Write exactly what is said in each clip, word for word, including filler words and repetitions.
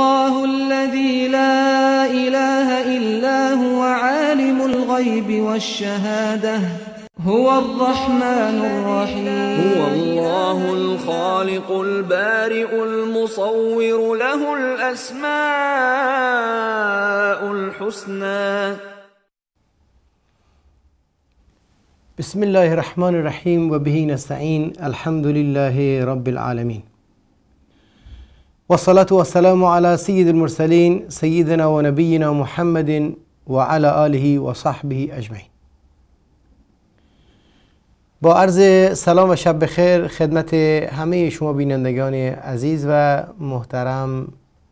الله الذي لا إله إلا هو عالم الغيب والشهادة هو الرحمن الرحيم. هو الله الخالق البارئ المصور له الأسماء الحسنى. بسم الله الرحمن الرحيم و به نستعين. الحمد لله رب العالمين والصلاة والسلام على سيد المرسلين سيدنا و نبينا محمد و على آله و صحبه اجمعین. با عرض سلام و شب بخیر خدمت همه شما بینندگان عزیز و محترم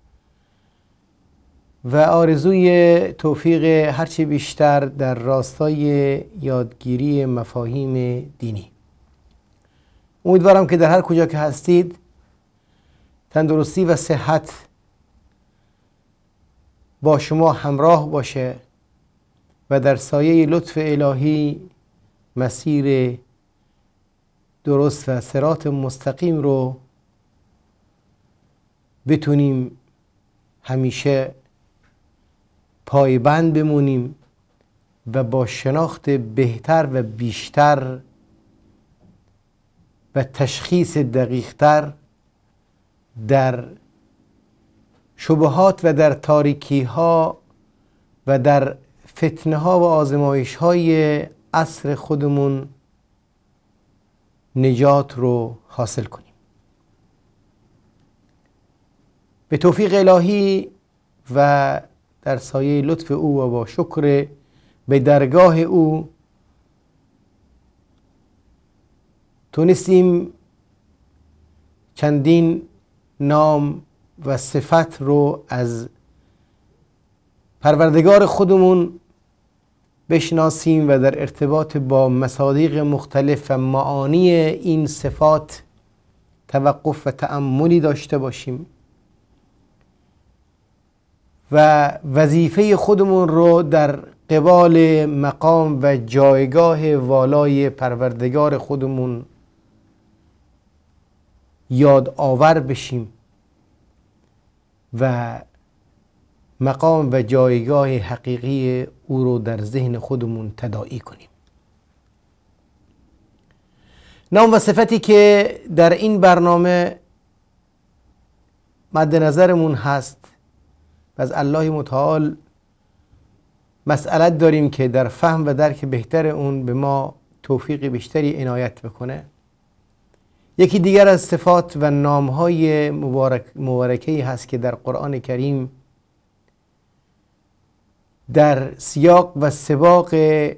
و آرزوی توفیق هرچی بیشتر در راستای یادگیری مفاهیم دینی. امیدوارم که در هر کجا که هستید تندرستی و صحت با شما همراه باشه و در سایه لطف الهی مسیر درست و صراط مستقیم رو بتونیم همیشه پایبند بمونیم و با شناخت بهتر و بیشتر و تشخیص دقیقتر در شبهات و در تاریکی ها و در فتنه ها و آزمایش های عصر خودمون نجات رو حاصل کنیم. به توفیق الهی و در سایه لطف او و با شکر به درگاه او تونستیم چندین نام و صفت رو از پروردگار خودمون بشناسیم و در ارتباط با مصادیق مختلف و معانی این صفات توقف و تأملی داشته باشیم و وظیفه خودمون رو در قبال مقام و جایگاه والای پروردگار خودمون یاد آور بشیم و مقام و جایگاه حقیقی او رو در ذهن خودمون تداعی کنیم. نام و صفتی که در این برنامه مد نظرمون هست و از الله متعال مسئلت داریم که در فهم و درک بهتر اون به ما توفیق بیشتری عنایت بکنه. یکی دیگر از صفات و نامهای مبارک مبارکه‌ای هست که در قرآن کریم در سیاق و سباق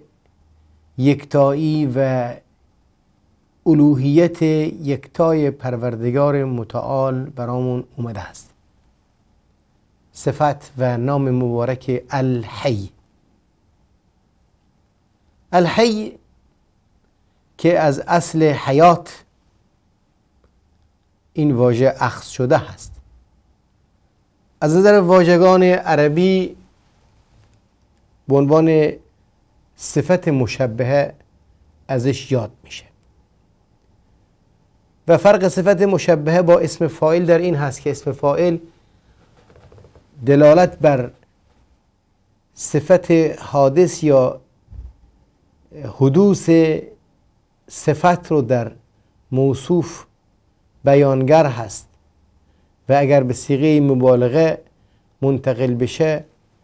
یکتایی و الوهیت یکتای پروردگار متعال برامون اومده است. صفت و نام مبارک الحی. الحی که از اصل حیات این واژه اخذ شده هست. از نظر واژگان عربی به عنوان صفت مشبهه ازش یاد میشه و فرق صفت مشبهه با اسم فاعل در این هست که اسم فاعل دلالت بر صفت حادث یا حدوث صفت رو در موصوف بیانگر هست و اگر به صیغه مبالغه منتقل بشه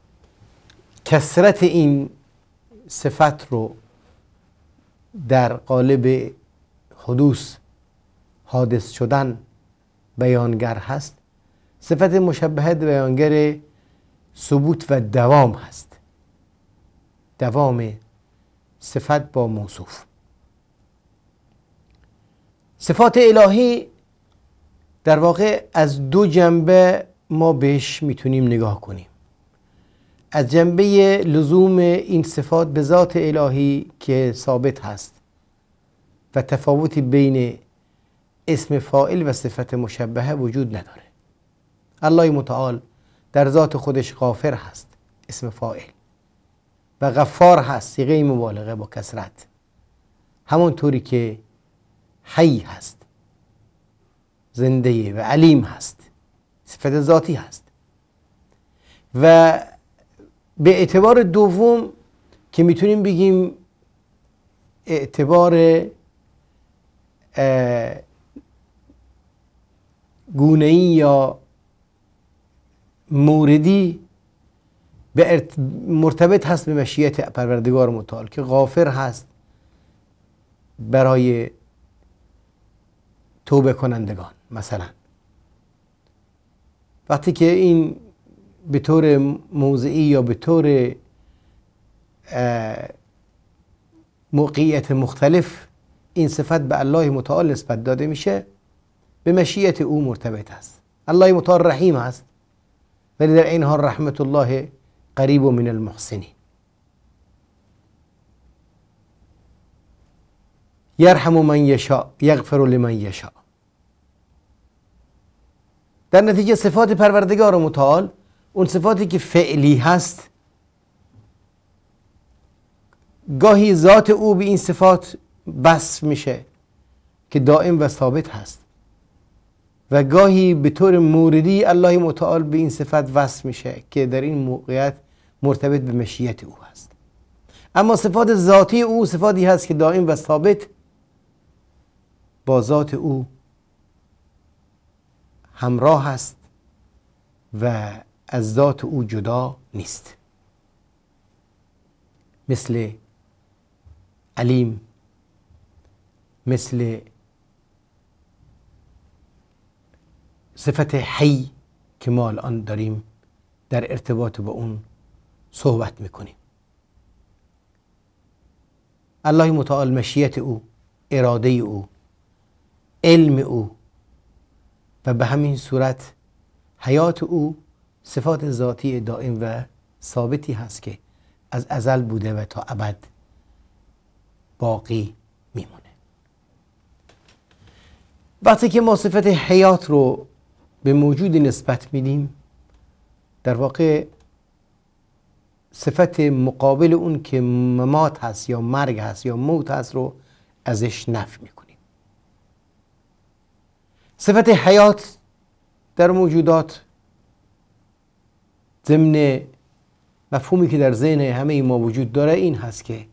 کثرت این صفت رو در قالب حدوث حادث شدن بیانگر هست. صفت مشبهه بیانگر ثبوت و دوام هست، دوام صفت با موصوف. صفات الهی در واقع از دو جنبه ما بهش میتونیم نگاه کنیم. از جنبه لزوم این صفات به ذات الهی که ثابت هست و تفاوتی بین اسم فاعل و صفت مشبهه وجود نداره. الله متعال در ذات خودش غافر هست، اسم فاعل، و غفار هست، صیغه مبالغه با کسرت، همونطوری که حی هست، زنده و علیم هست، صفت ذاتی هست. و به اعتبار دوم که میتونیم بگیم اعتبار گونه‌ای یا موردی به مرتبط هست به مشیت پروردگار متعال که غافر هست برای توبه کنندگان. مثلا وقتی که این به طور موضعی یا به طور موقعیت مختلف این صفت به الله متعال نسبت داده میشه، به مشیت او مرتبط است. الله متعال رحیم است ولی در این حال رحمت الله قریب من المحسنین. یرحم من یشاء یغفر لمن یشاء. در نتیجه صفات پروردگار متعال، اون صفاتی که فعلی هست، گاهی ذات او به این صفات وصف میشه که دائم و ثابت هست و گاهی به طور موردی الله متعال به این صفت وصف میشه که در این موقعیت مرتبط به مشیت او هست. اما صفات ذاتی او صفاتی هست که دائم و ثابت با ذات او همراه هست و از ذات او جدا نیست، مثل علیم، مثل صفت حی که ما الان داریم در ارتباط با اون صحبت میکنیم. الله متعال مشیت او، اراده او، علم او و به همین صورت حیات او صفات ذاتی دائم و ثابتی هست که از ازل بوده و تا ابد باقی میمونه. وقتی که ما صفت حیات رو به موجود نسبت میدیم، در واقع صفت مقابل اون که ممات هست یا مرگ هست یا موت هست رو ازش نفی میکنیم. صفت حیات در موجودات ضمن مفهومی که در ذهن همه ما وجود داره این هست که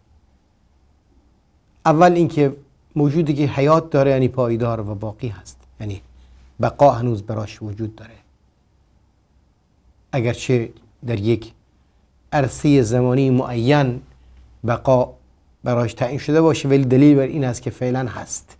اول اینکه موجودی که حیات داره یعنی پایدار و باقی هست، یعنی بقا هنوز براش وجود داره، اگرچه در یک عرصه زمانی معین بقا براش تعیین شده باشه ولی دلیل بر این است که فعلا هست.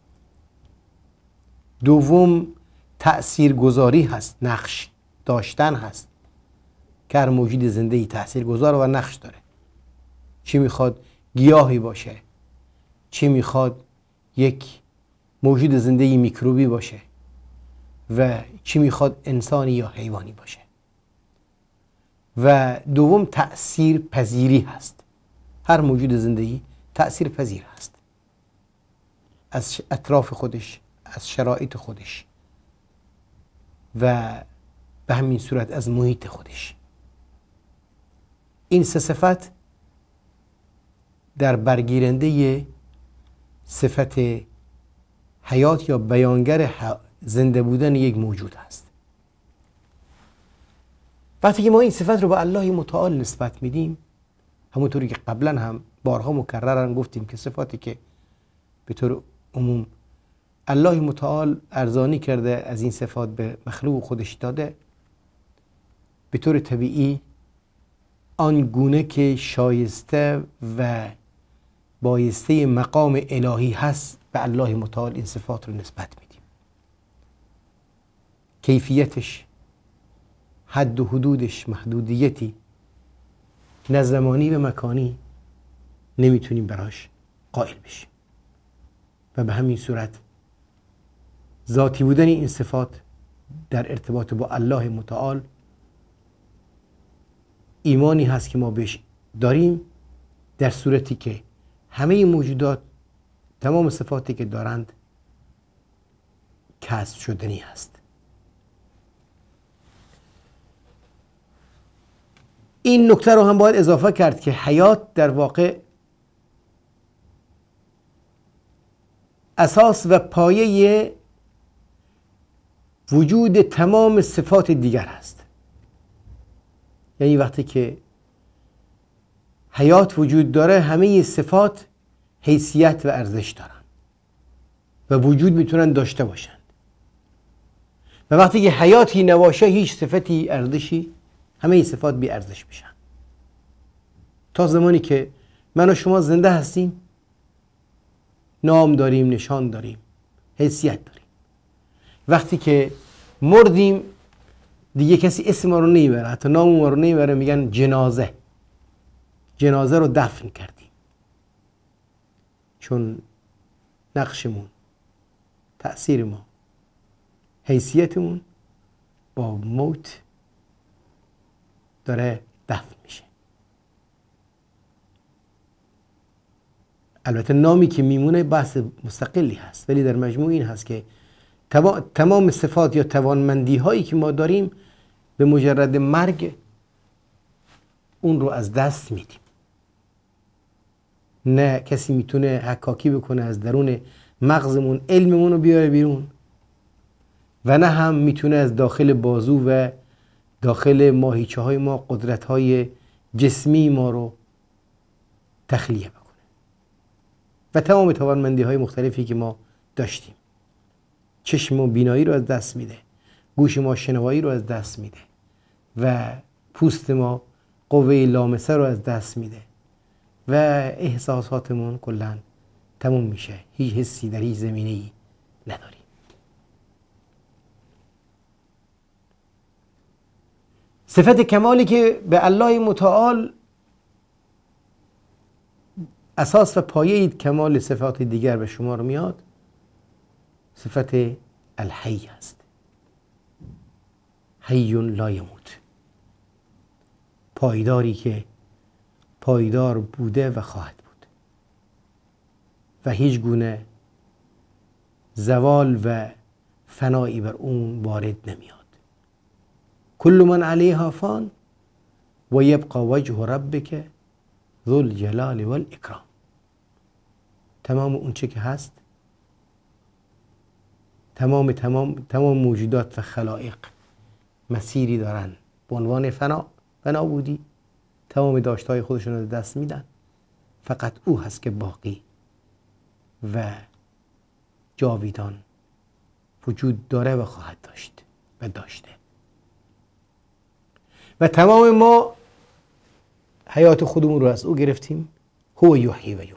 دوم تأثیر گذاری هست، نقش داشتن هست که هر موجود زنده‌ای تأثیر گذار و نقش داره. چی میخواد گیاهی باشه، چی میخواد یک موجود زنده‌ای میکروبی باشه و چی میخواد انسانی یا حیوانی باشه. و دوم تأثیر پذیری هست، هر موجود زندگی تأثیر پذیر هست از اطراف خودش، از شرایط خودش و به همین صورت از محیط خودش. این سه صفت در برگیرنده صفت حیات یا بیانگر زنده بودن یک موجود هست. وقتی که ما این صفت رو به الله متعال نسبت میدیم، همونطوری که قبلا هم بارها مکررن گفتیم که صفاتی که به طور عموم الله متعال ارزانی کرده از این صفات به مخلوق خودش داده، به طور طبیعی آن گونه که شایسته و بایسته مقام الهی هست به الله متعال این صفات رو نسبت میدیم. کیفیتش، حد و حدودش، محدودیتی نه زمانی و مکانی نمیتونیم براش قائل بشیم و به همین صورت ذاتی بودن این صفات در ارتباط با الله متعال ایمانی هست که ما بهش داریم، در صورتی که همه موجودات تمام صفاتی که دارند کسب شدنی هست. این نکته رو هم باید اضافه کرد که حیات در واقع اساس و پایه وجود تمام صفات دیگر است. یعنی وقتی که حیات وجود داره همه صفات حیثیت و ارزش دارن و وجود میتونن داشته باشن. و وقتی که حیاتی نباشه هیچ صفتی ارزشی، همه صفات بی ارزش میشن. تا زمانی که من و شما زنده هستیم نام داریم، نشان داریم، حیثیت داریم. وقتی که مردیم دیگه کسی اسم ما رو نمیبره، حتی نام ما رو نمیبره، میگن جنازه. جنازه رو دفن کردیم، چون نقشمون، تأثیر ما، حیثیتمون با موت داره دفن میشه. البته نامی که میمونه بحث مستقلی هست، ولی در مجموع این هست که تمام صفات یا توانمندی هایی که ما داریم به مجرد مرگ اون رو از دست میدیم. نه کسی میتونه حکاکی بکنه از درون مغزمون علممون رو بیاره بیرون و نه هم میتونه از داخل بازو و داخل ماهیچه های ما قدرت های جسمی ما رو تخلیه بکنه و تمام توانمندی های مختلفی که ما داشتیم. چشم ما بینایی رو از دست میده، گوش ما شنوایی رو از دست میده و پوست ما قوه لامسه رو از دست میده و احساساتمون کلا تموم میشه. هیچ حسی در هیچ زمینه‌ای نداریم. صفت کمالی که به الله متعال اساس و پایه کمال صفات دیگر به شمار میاد صفت الحی است. حی لا یموت، پایداری که پایدار بوده و خواهد بود و هیچ گونه زوال و فنایی بر اون وارد نمیاد. کل من علیها فان و یبقى وجه ربک ذو الجلال والاکرام. تمام اون چه که هست، تمام تمام تمام موجودات و خلائق مسیری دارن به عنوان فنا و نابودی، تمام داشتهای خودشون رو دست میدن. فقط او هست که باقی و جاویدان وجود داره و خواهد داشت و داشته. و تمام ما حیات خودمون رو از او گرفتیم. هو یحیی و یمیت.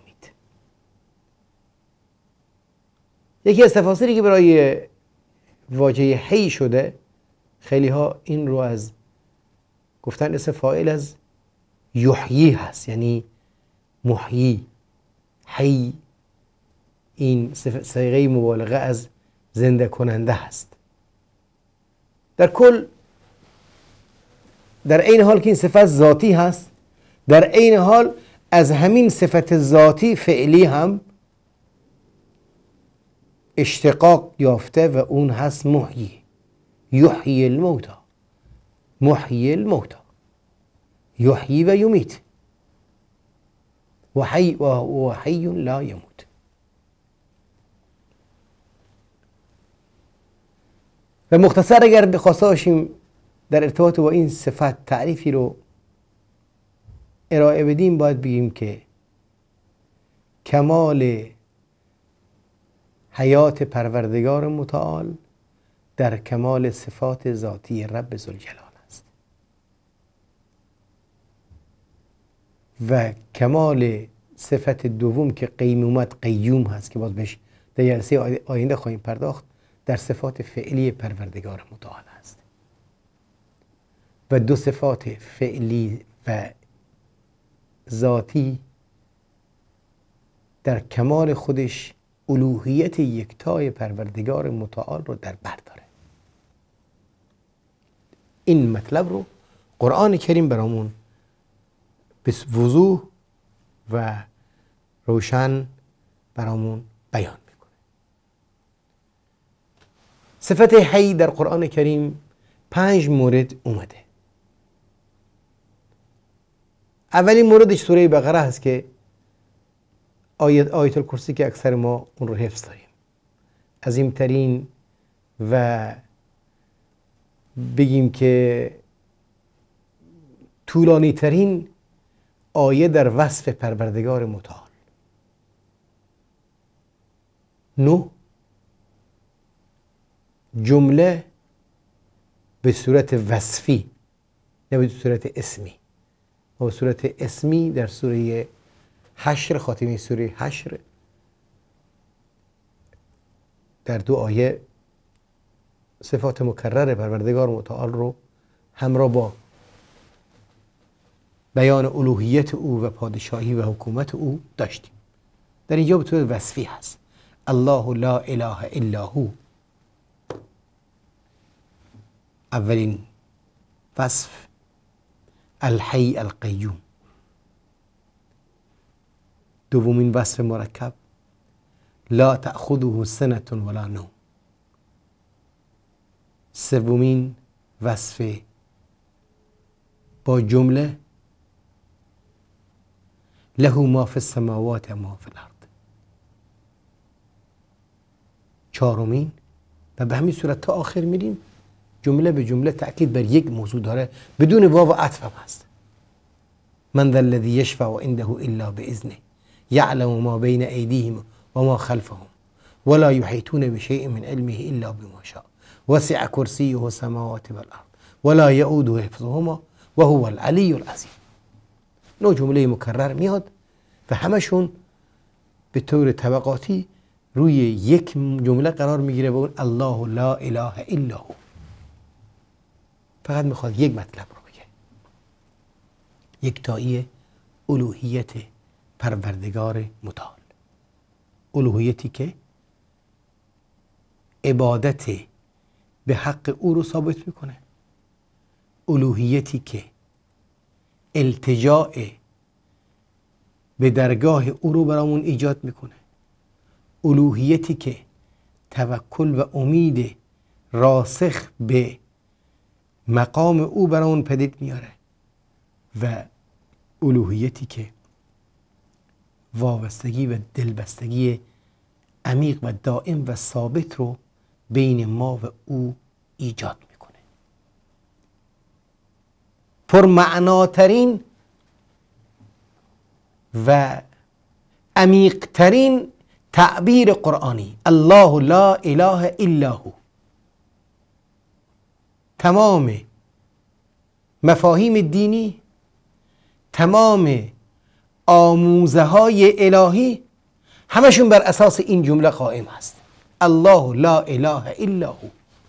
یکی از تفاسیری که برای واژه حی شده، خیلی ها این رو از گفتن اسم فاعل از یحیی هست، یعنی محیی. حی این صیغه مبالغه از زنده کننده هست. در کل در این حال که این صفت ذاتی هست، در این حال از همین صفت ذاتی فعلی هم اشتقاق یافته و اون هست محیی. یحیی الموتى، محیی الموتى، یحیی و یمیت و حی و حی لا یموت. و مختصر اگر بخواسته باشیم در ارتباط با این صفت تعریفی رو ارائه بدیم، باید بگیم که کمال حیات پروردگار متعال در کمال صفات ذاتی رب ذوالجلال است و کمال صفت دوم که قیومت قیوم هست که باز بهش در جلسه آینده خواهیم پرداخت، در صفات فعلی پروردگار متعال است. و دو صفات فعلی و ذاتی در کمال خودش الوهیت یکتای پروردگار متعال رو در بر داره. این مطلب رو قرآن کریم برامون به وضوح و روشن برامون بیان میکنه. صفت حی در قرآن کریم پنج مورد اومده. اولین موردش سوره بقره هست که آیت آیت الکرسی که اکثر ما اون رو حفظ داریم. عظیمترین و بگیم که طولانی ترین آیه در وصف پروردگار متعال. نه جمله به صورت وصفی نه به صورت اسمی. و به صورت اسمی در سوره حشر، خاتمه سوره حشر، در دو آیه صفات مکرر پروردگار متعال رو همراه با بیان الوهیت او و پادشاهی و حکومت او داشتیم. در اینجا به طور وصفی هست. الله لا اله الا هو، اولین وصف. الحی القیوم، دومین وصف مرکب. لا تأخذه سنة ولا نوم، سومین وصف با جمله. له ما فی السماوات و ما فی الارض. چهارمین و به همین صورت تا آخر میریم جمله به جمله تأکید بر یک موضوع داره، بدون واو و عطف هم هست. من ذا الذی یشفع عنده الا باذنه یعلم ما بین ایدیهم و ما خلفهم ولا یحیطون بشیء من علمه الا بما شاء وسع کرسیه السماوات والارض ولا یؤوده حفظهما وهو العلی العظیم. نوع جمله مکرر میاد و همشون به طور طبقاتی روی یک جمله قرار میگیره و اون الله لا اله الا هو. فقط میخواد یک مطلب رو بگه، یکتایی الوهیت پروردگار متعال. الوهیتی که عبادت به حق او رو ثابت میکنه، الوهیتی که التجاء به درگاه او رو برامون ایجاد میکنه، الوهیتی که توکل و امید راسخ به مقام او برامون پدید میاره و الوهیتی که وابستگی و دلبستگی عمیق و دائم و ثابت رو بین ما و او ایجاد میکنه. پرمعناترین و عمیقترین تعبیر قرآنی الله لا اله الا هو. تمام مفاهیم دینی، تمام آموزه های الهی همشون بر اساس این جمله قائم هست. الله لا اله الا هو.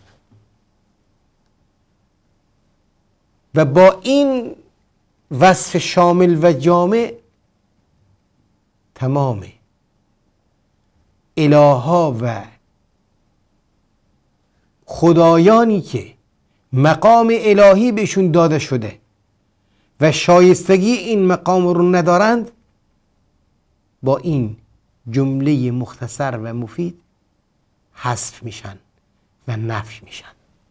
و با این وصف شامل و جامع تمام الهها و خدایانی که مقام الهی بهشون داده شده و شایستگی این مقام رو ندارند، با این جمله مختصر و مفید حذف میشن و نفی میشن.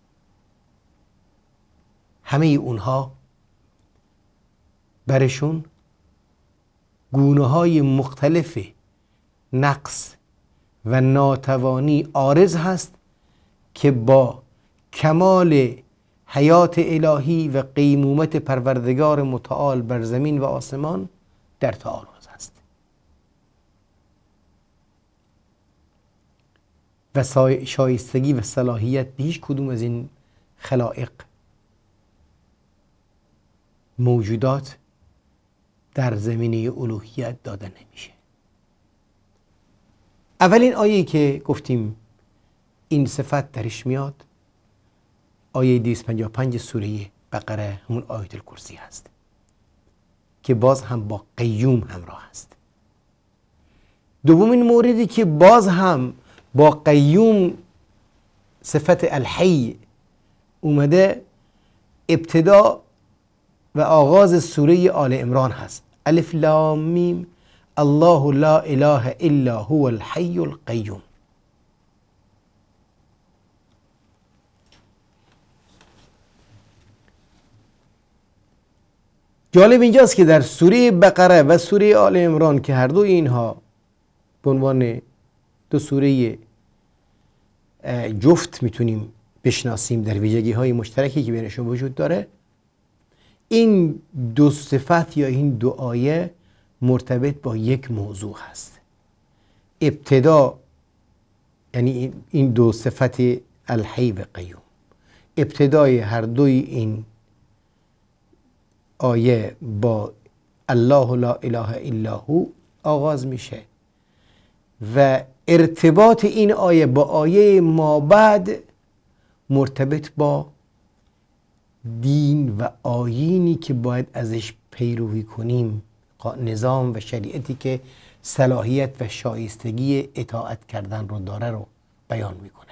همه اونها برشون گونه های مختلف نقص و ناتوانی عارض هست که با کمال حیات الهی و قیمومت پروردگار متعال بر زمین و آسمان در تعارض است و شایستگی و صلاحیت به هیچ کدوم از این خلائق موجودات در زمینه الوهیت داده نمیشه. اولین آیه‌ای که گفتیم این صفت درش میاد آیه دویست و پنجاه و پنج سوره بقره، همون آیه الکرسی هست که باز هم با قیوم همراه است. دومین موردی که باز هم با قیوم صفت الحی اومده ابتدا و آغاز سوره آل عمران هست. الف لام میم الله لا اله الا هو الحی القیوم. جالب اینجاست که در سوره بقره و سوره آل عمران که هر دو اینها به عنوان دو سوره جفت میتونیم بشناسیم در ویژگی های مشترکی که بینشون وجود داره، این دو صفت یا این دو آیه مرتبط با یک موضوع هست. ابتدا یعنی این دو صفت الحی و قیوم، ابتدای هر دوی این آیه با الله لا اله الا هو آغاز میشه و ارتباط این آیه با آیه ما بعد مرتبط با دین و آیینی که باید ازش پیروی کنیم، نظام و شریعتی که صلاحیت و شایستگی اطاعت کردن رو داره رو بیان میکنه.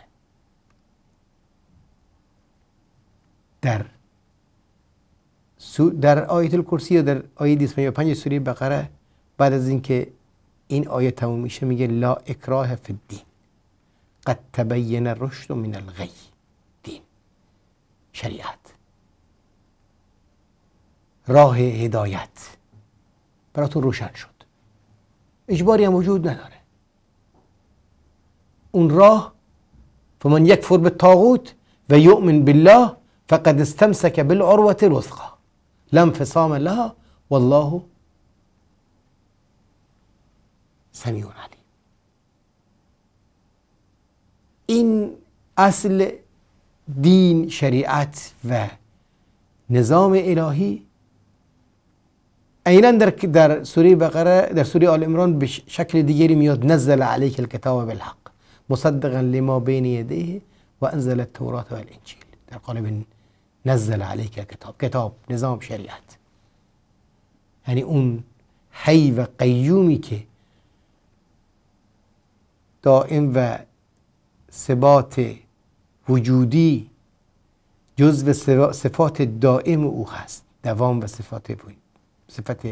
در در آیت الکرسی یا در آیه دویست و پنج سوره بقره بعد از اینکه این آیه تموم میشه میگه لا اکراه فی الدین قد تبین الرشد من الغی. دین، شریعت، راه هدایت براتون روشن شد، اجباری هم وجود نداره. اون راه فمن یکفر بالطاغوت و یؤمن بالله فقد استمسک بالعروة الوثقی لا انفصام لها والله سمیع علیم. این اصل دین، شریعت و نظام الهی عیناً در در سوره بقره، در سوره آل عمران به شکل دیگری میاد نزل علیک الکتاب بالحق مصدقا لما بین یدیه و انزل التوراة و الانجیل. در قالب نزل علیک الکتاب، کتاب، نظام، شریعت، یعنی اون حی و قیومی که دائم و ثبات وجودی جزو صفات دائم او هست، دوام و صفات صفت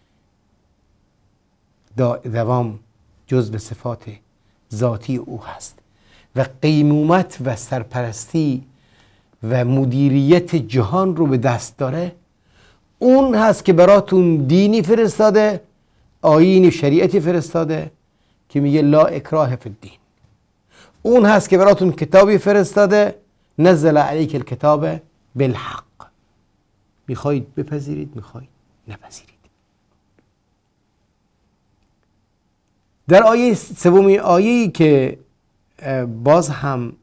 دوام جزو صفات ذاتی او هست و قیمومت و سرپرستی و مدیریت جهان رو به دست داره. اون هست که براتون دینی فرستاده، آیین شریعتی فرستاده که میگه لا اکراه فی الدین. اون هست که براتون کتابی فرستاده نزل علیک الکتاب بالحق. میخواید بپذیرید، میخواید نپذیرید. در آیه سومی، آیه‌ای که باز هم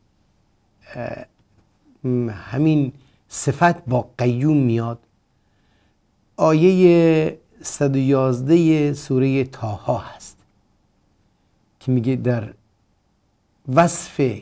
همین صفت با قیوم میاد، آیه صد و یازده سوره طه هست که میگه در وصف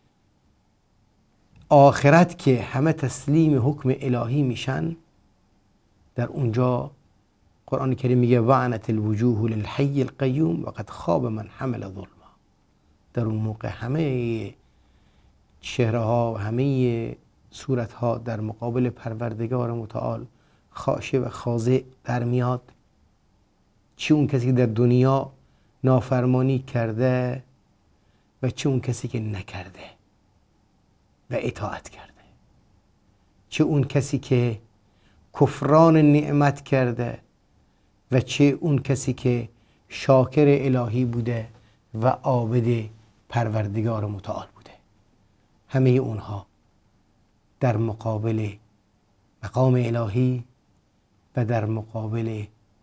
آخرت که همه تسلیم حکم الهی میشن، در اونجا قرآن کریم میگه وعنت الوجوه للحی القیوم و قد خواب من حمل ظلما. در اون موقع همه چهره ها و همه صورت ها در مقابل پروردگار متعال خاشع و خاضع در میاد. چه اون کسی که در دنیا نافرمانی کرده و چه اون کسی که نکرده و اطاعت کرده، چه اون کسی که کفران نعمت کرده و چه اون کسی که شاکر الهی بوده و عابد پروردگار متعال بوده. همه اونها در مقابل مقام الهی و در مقابل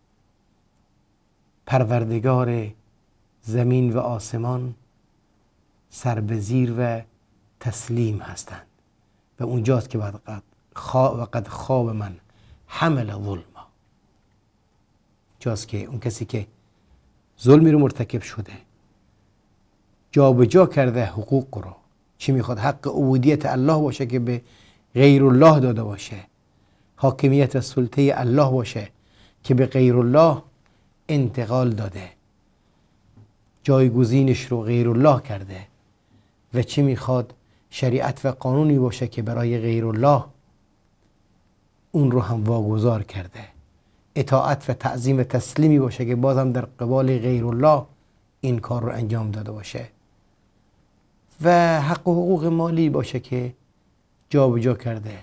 پروردگار زمین و آسمان سربزیر و تسلیم هستند و اونجاست که بعد خواب و قد خواب من حمل ظلما، جاست که اون کسی که ظلمی رو مرتکب شده، جا به جا کرده حقوق رو، چی میخواد؟ حق عبودیت الله باشه که به غیر الله داده باشه، حاکمیت و سلطه الله باشه که به غیر الله انتقال داده، جایگزینش رو غیر الله کرده و چی میخواد؟ شریعت و قانونی باشه که برای غیر الله اون رو هم واگذار کرده، اطاعت و تعظیم و تسلیمی باشه که بازم در قبال غیر الله این کار رو انجام داده باشه و حق و حقوق مالی باشه که جا به جا کرده،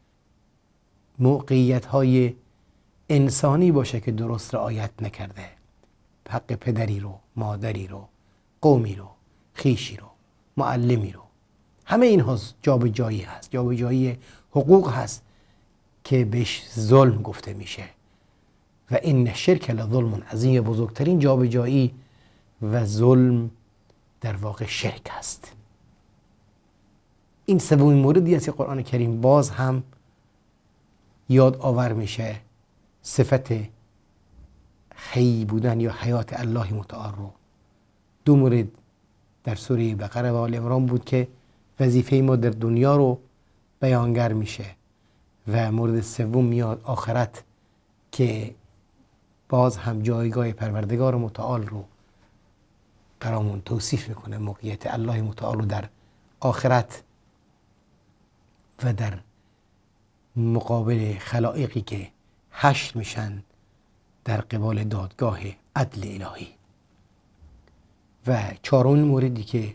موقعیت های انسانی باشه که درست رعایت نکرده، حق پدری رو، مادری رو، قومی رو، خیشی رو، معلمی رو، همه اینها جا به جایی هست، جا به جایی حقوق هست که بهش ظلم گفته میشه و این شرک لظلم عظیم، بزرگترین جابجایی و ظلم در واقع شرک است. این سومین موردی است که قرآن کریم باز هم یاد آور میشه صفت حی بودن یا حیات الله متعال رو. دو مورد در سوره بقره و آل عمران بود که وظیفه ما در دنیا رو بیانگر میشه و مورد سوم میاد آخرت که باز هم جایگاه پروردگار متعال رو برامون توصیف میکنه، موقعیت الله متعال رو در آخرت و در مقابل خلائقی که حشر میشن در قبال دادگاه عدل الهی. و چهارمین موردی که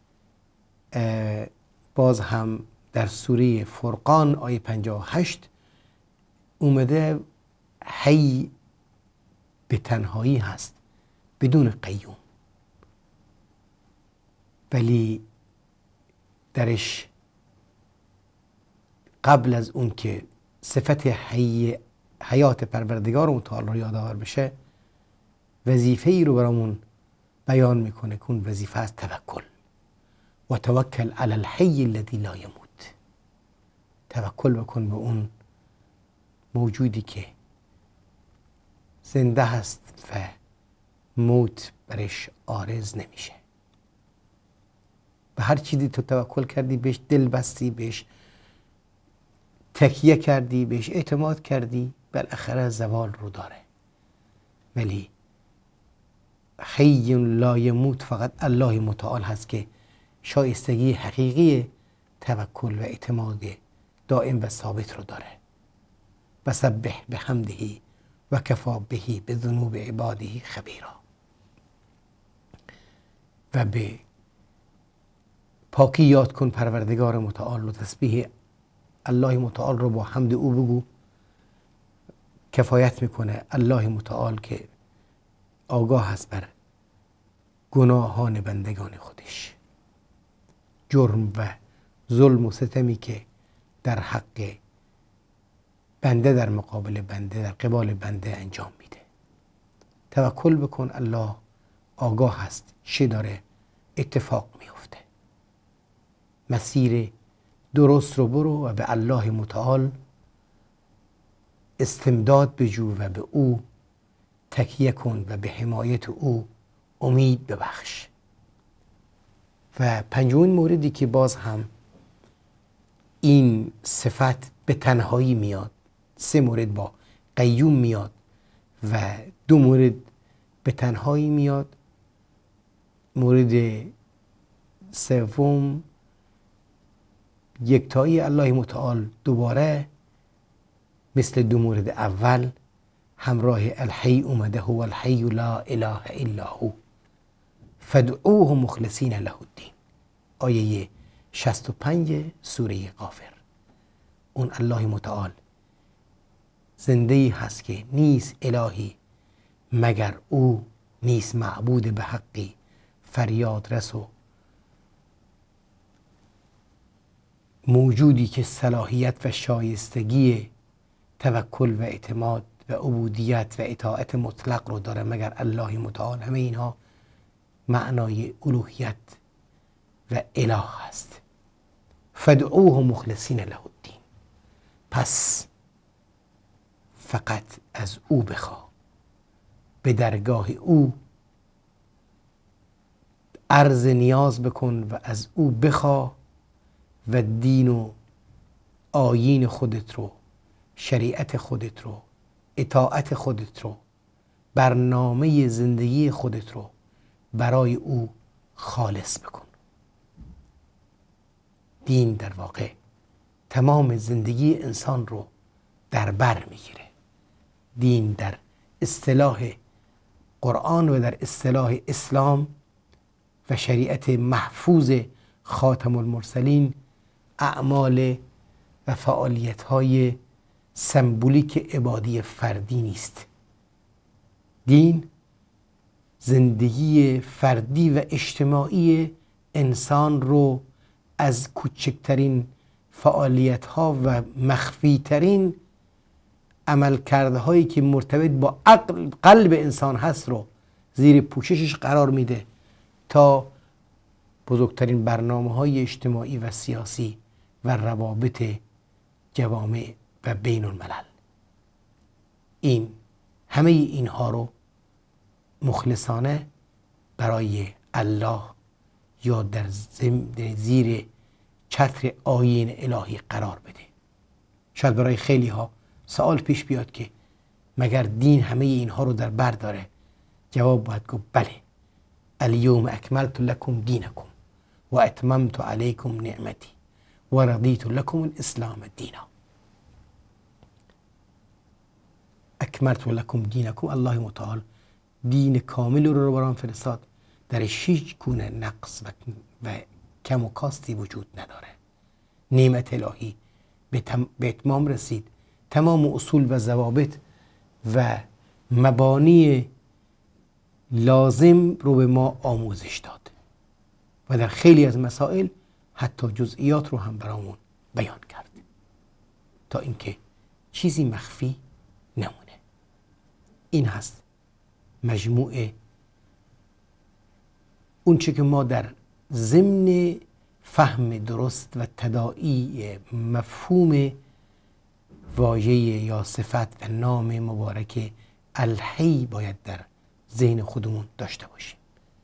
باز هم در سوره فرقان آیه پنجاه و هشت اومده حی به تنهایی هست بدون قیوم، ولی درش قبل از اون که صفت حی حیات پروردگار متعال رو یادآور بشه وظیفه ای رو برامون بیان میکنه که اون وظیفه از توکل و توکل علی الحی الذی لا یموت. توکل بکن به اون موجودی که زنده هست و موت برش عارض نمیشه. به هر چیزی تو توکل کردی، بهش دل بستی، بهش تکیه کردی، بهش اعتماد کردی، بالاخره زوال رو داره. ولی حی لا یموت فقط الله متعال هست که شایستگی حقیقی توکل و اعتماد دائم و ثابت رو داره. و سبح بحمده و کفا به بذنوب عباده خبیرا. و به پاکی یاد کن پروردگار متعال و تسبیح الله متعال رو با حمد او بگو. کفایت میکنه الله متعال که آگاه هست بر گناهان بندگان خودش. جرم و ظلم و ستمی که در حق بنده در مقابل بنده در قبال بنده انجام میده. توکل بکن، الله آگاه هست چه داره اتفاق میفته. مسیر درست رو برو و به الله متعال استمداد بجو و به او تکیه کن و به حمایت او امید ببخش. و پنجمین موردی که باز هم این صفت به تنهایی میاد، سه مورد با قیوم میاد و دو مورد به تنهایی میاد، مورد سوم یکتایی الله متعال دوباره مثل دو مورد اول همراه الحی اومده، هو الحی لا اله الا هو فادعوه مخلصین له الدین. آیه شصت و پنج سوره غافر. اون الله متعال زنده ای هست که نیست الهی مگر او، نیست معبود به حقی فریاد رس و موجودی که صلاحیت و شایستگی توکل و اعتماد و عبودیت و اطاعت مطلق رو داره مگر الله متعال. همه اینها معنای الوهیت و اله هست. فادعوه مخلصین له الدین. پس فقط از او بخوا، به درگاه او عرض نیاز بکن و از او بخوا و دین و آیین خودت رو، شریعت خودت رو، اطاعت خودت رو، برنامه زندگی خودت رو برای او خالص بکن. دین در واقع تمام زندگی انسان رو در بر میگیره. دین در اصطلاح قرآن و در اصطلاح اسلام و شریعت محفوظ خاتم المرسلین اعمال و فعالیت‌های سمبولیک عبادی فردی نیست. دین زندگی فردی و اجتماعی انسان رو از کوچکترین فعالیت‌ها و مخفیترین عمل کرده هایی که مرتبط با عقل قلب انسان هست رو زیر پوششش قرار میده تا بزرگترین برنامه های اجتماعی و سیاسی و روابط جوامع و بین الملل. این همه اینها رو مخلصانه برای الله یا در زیر چتر آیین الهی قرار بده. شاید برای خیلی ها سوال پیش بیاد که مگر دین همه اینها رو در بر داره؟ جواب باید گفت بله. الیوم اکملت لکم دینکم و اتممت علیکم نعمتی و رضیت لکم الاسلام دینا. اکملت لکم دینکم، الله متعال دین کامل رو برام فرستاد، درش هیچ گونه نقص و, و کم و کاستی وجود نداره. نعمت الهی به, تم، به اتمام رسید. تمام اصول و ضوابط و مبانی لازم رو به ما آموزش داد و در خیلی از مسائل حتی جزئیات رو هم برامون بیان کرد تا اینکه چیزی مخفی نمونه. این هست مجموعه اون چه که ما در ضمن فهم درست و تداعی مفهوم واژه یا صفت و نام مبارک الحی باید در ذهن خودمون داشته باشیم.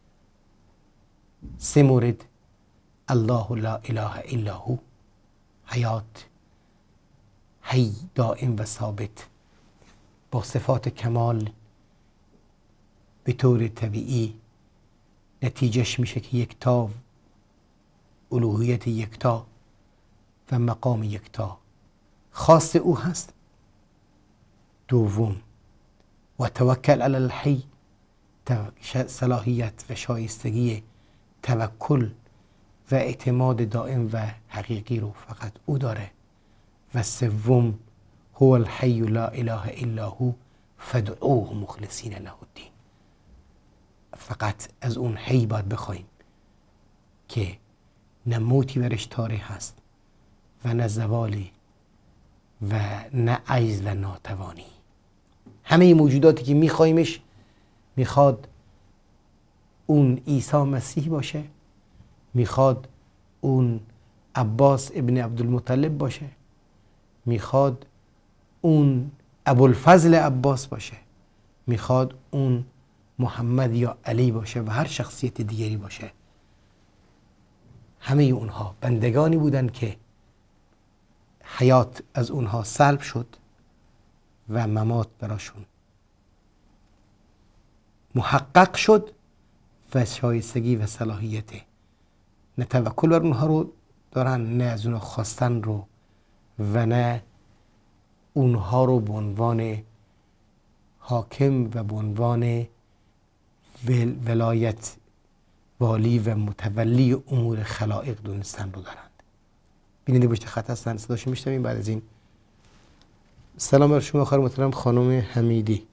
سه مورد: الله لا اله الا هو، حیات، حی دائم و ثابت با صفات کمال، به طور طبیعی نتیجهش میشه که یکتا، الوهیت یکتا و مقام یکتا خاص او هست. دوم و توکل علی الحی، صلاحیت و شایستگی توکل و اعتماد دائم و حقیقی رو فقط او داره. و سوم هو الحی لا اله الا هو فادعوه مخلصین له الدین، فقط از اون حی باید بخوایم که نه موتی برش طاری هست و نه زوالی و نه عجز و ناتوانی. همه موجوداتی که میخوایمش میخواد اون عیسی مسیح باشه، میخواد اون عباس ابن عبدالمطلب باشه، میخواد اون ابوالفضل عباس باشه، میخواد اون محمد یا علی باشه و هر شخصیت دیگری باشه. همه اونها بندگانی بودن که حیات از اونها سلب شد و ممات براشون محقق شد و شایستگی و صلاحیت نه توکل بر اونها رو دارن، نه از اونها خواستن رو و نه اونها رو به عنوان حاکم و به عنوان ولایت والی و متولی امور خلائق دونستن رو دارند. بیننده پشت خط هستن، صداشو میشنویم. بعد از این سلام بر شما خواهر محترم خانم حمیدی.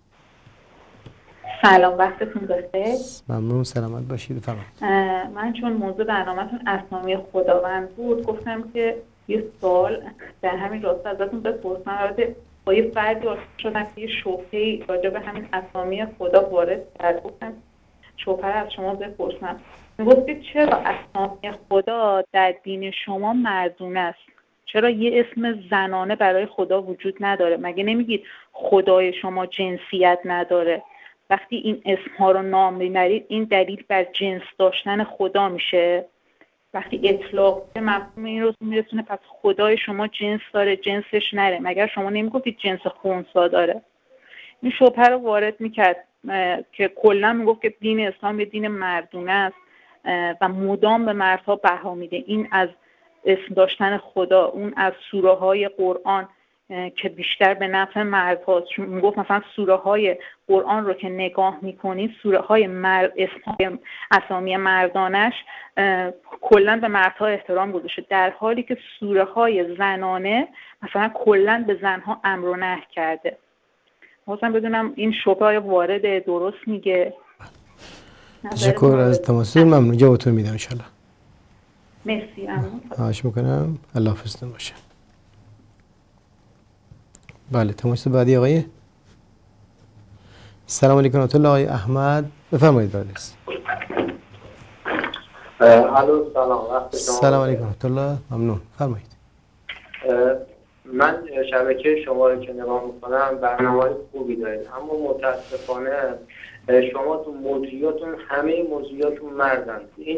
سلام، وقتتون بخیر. ممنون، سلامت باشید. بفرمایید. من چون موضوع برنامه‌تون اسامی خداوند بود گفتم که یه سوال در همین راستا ازتون بپرسم. البته با یه فردی آشنا شدم که یه شبهه‌ای راجع به همین اسامی خدا وارد کرد. گفتم شبهه از شما بپرسم. میگفتید چرا اسامی خدا در دین شما مردونه است؟ چرا یه اسم زنانه برای خدا وجود نداره؟ مگه نمیگید خدای شما جنسیت نداره؟ وقتی این اسمها رو نام میبرید این دلیل بر جنس داشتن خدا میشه. وقتی اطلاق به مفهوم این رو میرسونه پس خدای شما جنس داره، جنسش نره. مگر شما نمیگفتید جنس خنثی داره؟ این شبهه رو وارد میکرد که کلا میگفت که دین اسلام یه دین مردونه است و مدام به مردها بها میده. این از اسم داشتن خدا، اون از سوره های قرآن که بیشتر به نفع مرد هاست. چون میگفت مثلا سوره های قرآن رو که نگاه میکنید، سوره های مرد، اسم اسامی مردانش کلن به مردها احترام گذاشته، در حالی که سوره های زنانه مثلا کلن به زنها امر و نهی کرده. مثلا بدونم این شبهه وارد درست میگه. تشکر از تماستون، ممنون، جوابتون میدم ان شاء الله. مرسی. ممنون. خواهش میکنم. الله حافظتون باشه. بله تماس بعدی آقای سلام علیکم ورحمت الله. آقای احمد بفرمایید. بله الو سلام وقت شما. سلام علیکم ورحمت الله. ممنون فرمایید. من شبکه شما رو که نگاه میکنم برنامه‌های خوبی دارید، اما متاسفانه شما تو موضوعاتون همه موضوعاتون مردن. این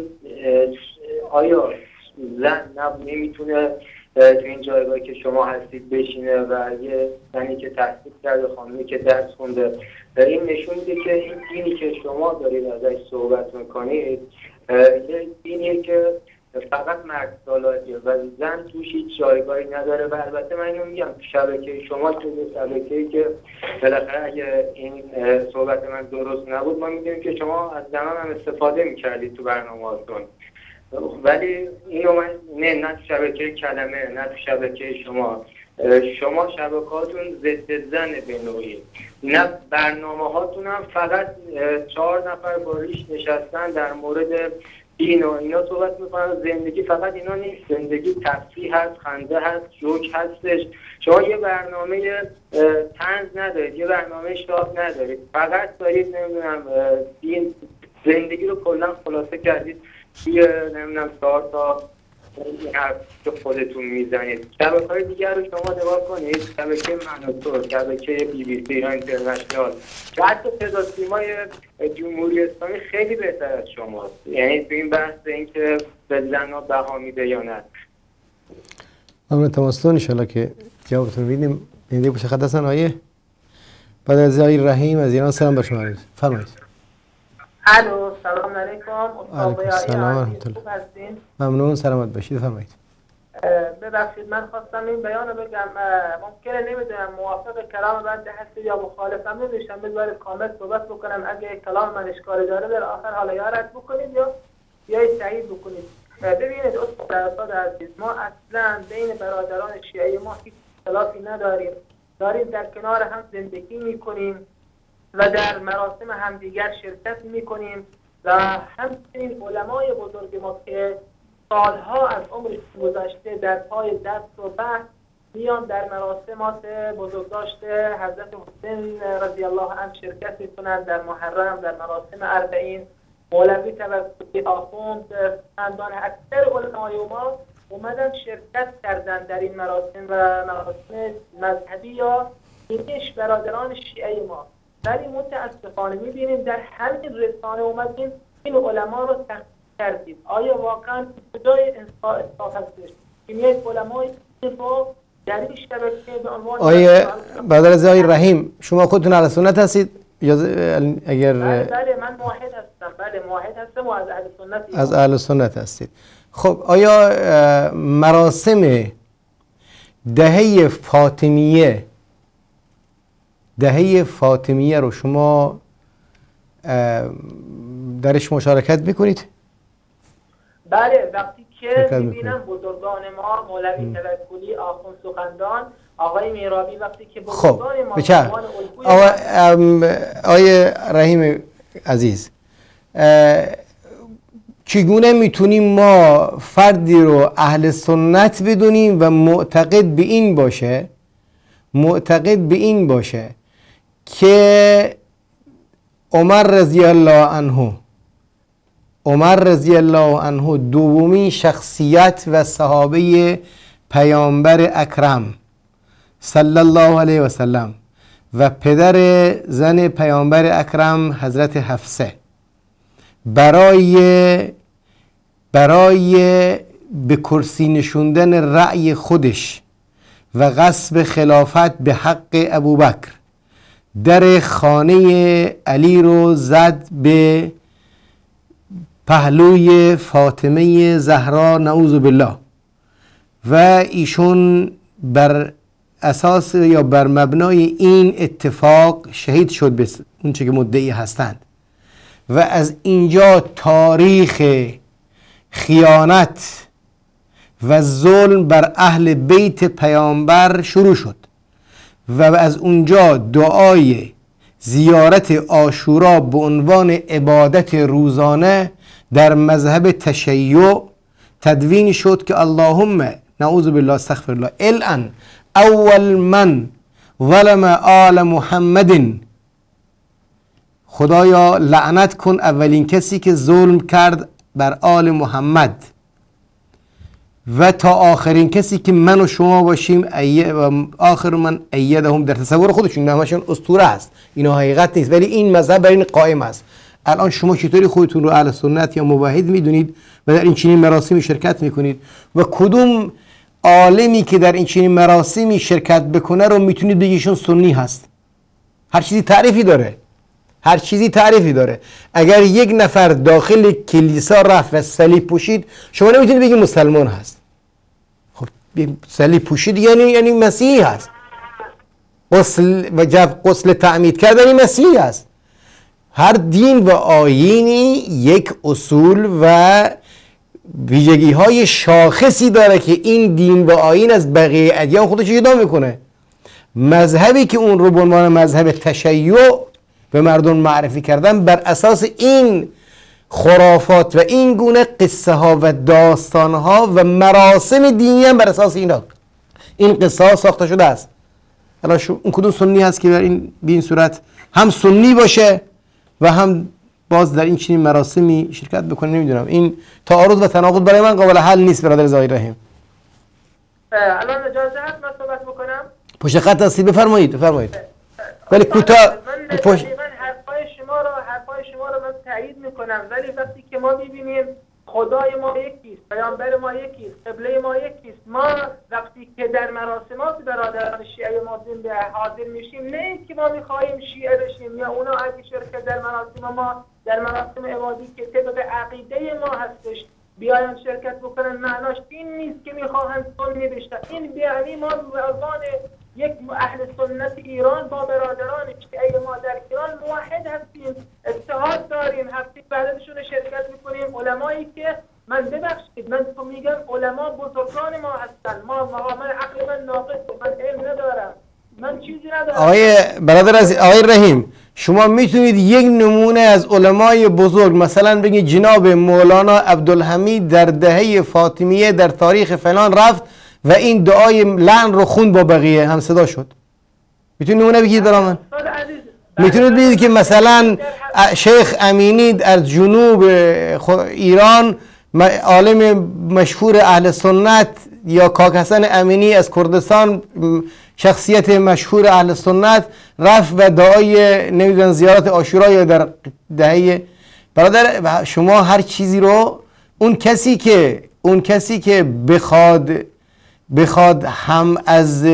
آیا زن نمیتونه تو این جایگاهی که شما هستید بشینه و یه زنی که تحصیل کرده، خانمی که درس خونده، این نشون میده که این دینی که شما دارید ازش صحبت میکنید یه دینیه که فقط مرد سالاییه و زن توش هیچ جایگاهی نداره. و البته من اینو میگم شبکه شما که شبکه‌ای که بالاخره اگه این صحبت من درست نبود ما میدونیم که شما از زنان هم استفاده میکردید تو برنامه‌هاتون، ولی اینو من نه نه تو شبکه کلمه نه تو شبکه شما شما شبکه‌هاتون ضد زن به نوعی، نه برنامه هاتون هم فقط چهار نفر با ریش نشستن در مورد دین و اینا صحبت میکنن. زندگی فقط اینا نیست، زندگی تفریح هست، خنده هست، جوک هستش. شما یه برنامه طنز ندارید، یه برنامه شاد ندارید، فقط دارید نمیدونم دین زندگی رو کلا خلاصه کردید توی نمیدونم چهار تا این حرف که خودتون میزنید. شبکه‌های دیگر رو شما نگاه کنید، شبکه من و تو، شبکه بی بی سی ایران اینترنشنال، حتی صدا سیمای جمهوری اسلامی خیلی بهتر از شماست. یعنی تو این بحث اینکه به زن‌ها بها میده یا نه. ممنون تماستون. ان شاءالله که جوابتون میدیم. بنده باشه خدمتتون. آیه بعد از آقای رحیم از ایران سلام بر شما. فرمایید. الو سلام علیکم. علیکم سلام و رحمت الله. ممنون سلامت باشید. فرمایید. ببخشید من خواستم این بیان رو بگم، ممکنه نمیدونم موافق کلام بنده هستید یا مخالفم، نمیشم بذارید کامل صحبت بکنم. اگه کلام من اشکال داره در آخر حالا یا رد بکنید یا یا تایید بکنید. ببینید استاد عزیز، ما اصلا بین برادران شیعه ما هیچ اختلافی نداریم، داریم در کنار هم زندگی میکنیم و در مراسم همدیگر شرکت میکنیم و همچنین علمای بزرگ ما که سالها از عمرش گذشته در پای دست و بحث میان در مراسمات بزرگداشت حضرت حسین رضی الله عنه شرکت میکنن، در محرم، در مراسم اربعین، مولوی توکلی، آخوند، اندان اکثر علمای ما اومدن شرکت کردن در این مراسم و مراسم مذهبی یا دینیش برادران شیعه ما. ولی متاسفانه میبینیم در همین رسانه اومدیم این علما رو تخصیص کردیم. آیا واقعا کجای انصاف هستش؟ این یک علمای دفاع در این شبکه به عنوان آیه بعد از آقای رحیم شما خودتون اهل سنت هستید؟ اگر بله بله من موحد هستم. بله موحد هستم و از اهل سنت از اهل سنت هستید. خب آیا مراسم دهه فاطمیه دهه فاطمیه رو شما درش مشارکت میکنید؟ بله وقتی که میبینم بزرگان ما مولوی توکلی، آخوند سخندان، آقای میرابی، وقتی که بزرگان ما بچه آقای رحیم عزیز چگونه میتونیم ما فردی رو اهل سنت بدونیم و معتقد به این باشه معتقد به این باشه که عمر رضی الله عنه عمر رضی الله عنه دومین شخصیت و صحابه پیامبر اکرم صلی الله علیه و سلم و پدر زن پیامبر اکرم حضرت حفصه برای برای به کرسی نشوندن رأی خودش و غصب خلافت به حق ابوبکر در خانه علی رو زد به پهلوی فاطمه زهرا نعوذ بالله و ایشون بر اساس یا بر مبنای این اتفاق شهید شد به اونچه که مدعی هستند و از اینجا تاریخ خیانت و ظلم بر اهل بیت پیامبر شروع شد و از اونجا دعای زیارت عاشورا به عنوان عبادت روزانه در مذهب تشیع تدوین شد که اللهم نعوذ بالله استغفر الله الان اول من ظلم آل محمد، خدایا لعنت کن اولین کسی که ظلم کرد بر آل محمد و تا آخرین کسی که من و شما باشیم. و آخر من ایدهم، در تصور خودشون همشون اسطوره است، اینا حقیقت نیست، ولی این مذهب بر این قائم است. الان شما چطوری خودتون رو اهل سنت یا موحد میدونید و در این چنین مراسمی شرکت میکنید و کدوم عالمی که در این چنین مراسمی شرکت بکنه رو میتونید بگیشون سنی هست؟ هر چیزی تعریفی داره، هر چیزی تعریفی داره. اگر یک نفر داخل کلیسا رفت و صلیب پوشید، شما نمیتونید بگید مسلمان هست. خب صلیب پوشید یعنی یعنی مسیحی هست. غسل و جب غسل تعمید کردن مسیحی هست. هر دین و آیینی یک اصول و ویژگی های شاخصی داره که این دین و آیین از بقیه ادیان خودش جدا میکنه. مذهبی که اون رو به عنوان مذهب تشیع به مردم معرفی کردن بر اساس این خرافات و این گونه قصه ها و داستان ها و مراسم دینی هم بر اساس اینا این قصه ها ساخته شده است. الان اون کدوم سنی هست که بر این به این صورت هم سنی باشه و هم باز در این چنین مراسمی شرکت بکنه؟ نمیدونم. این تعارض و تناقض برای من قابل حل نیست برادر ظاهر رحیم. الان اجازه هست من صحبت بکنم؟ پشت خط هستید، بفرمایید بفرمایید. ولی کوتاه. من پشت من حرفای شما رو حرفای شما رو من تایید میکنم، ولی وقتی که ما میبینیم خدای ما یکیست، پیامبر ما یکیست، قبله ما یکیست، ما وقتی که در مراسمات برادران شیعه مسلم به حاضر میشیم، نه اینکه ما میخواهیم شیعه بشیم یا اونا اگه شرکت در مراسم ما در مراسم عبادی که طبق عقیده ما هستش بیاین شرکت بکنن، معناش این نیست که میخواهند سنی بشن. این بیانی ما به عنوان یک اهل سنت ایران با برادران شیعه ما در ایران موحد هستیم، اتحاد داریم، هفته بعدشون شرکت میکنیم. علمایی که من ببخشید من تو میگم علما بزرگان ما هستن، ما من عقل من ناقص، من علم ندارم، من چیزی ندارم. آقای برادر از آقای رحیم، شما میتونید یک نمونه از علمای بزرگ مثلا بگید جناب مولانا عبدالحمید در دهه فاطمیه در تاریخ فلان رفت و این دعای لعن رو خوند با بقیه هم صدا شد؟ میتونید نمونه بگید برای من؟ میتونید بگید که مثلا شیخ امینی از جنوب ایران عالم مشهور اهل سنت یا کاکحسن امینی از کردستان شخصیت مشهور اهل سنت رفت و دعای نمیدونم زیارت عاشورا یا در دهه برادر شما هر چیزی رو اون کسی که اون کسی که بخواد بخواد هم از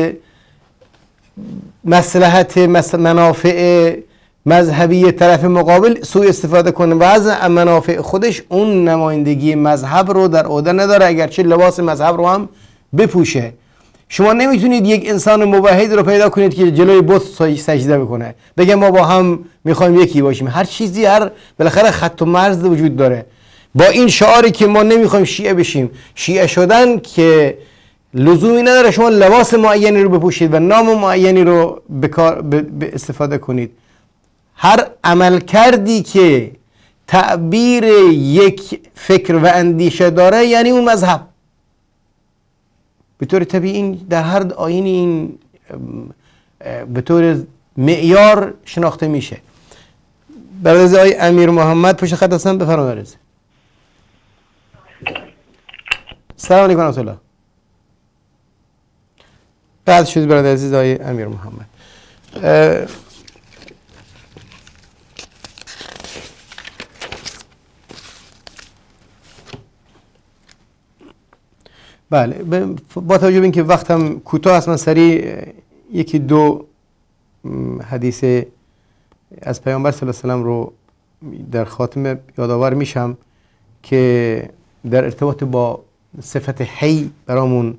مصلحت منافع مذهبی طرف مقابل سوء استفاده کنه و از منافع خودش، اون نمایندگی مذهب رو در عهده نداره اگرچه لباس مذهب رو هم بپوشه. شما نمیتونید یک انسان موحد رو پیدا کنید که جلوی بت سجده بکنه بگه ما با هم میخوایم یکی باشیم. هر چیزی هر بالاخره خط و مرز وجود داره. با این شعاری که ما نمیخوایم شیعه بشیم، شیعه شدن که لزومی نداره شما لباس معینی رو بپوشید و نام معینی رو بکار به استفاده کنید. هر عمل کردی که تعبیر یک فکر و اندیشه داره یعنی اون مذهب. به طور طبیعی این در هر آیین این به طور معیار شناخته میشه. برادر آقای امیر محمد پشت خط هستن، بفرمایید. سلام علیکم ورحمت الله. بعد شد برادر عزیز آقای امیر محمد. بله، با توجه به اینکه وقتم کوتاه است من سریع یکی دو حدیث از پیامبر صلی الله علیه و آله رو در خاتمه یادآور میشم که در ارتباط با صفت حی برامون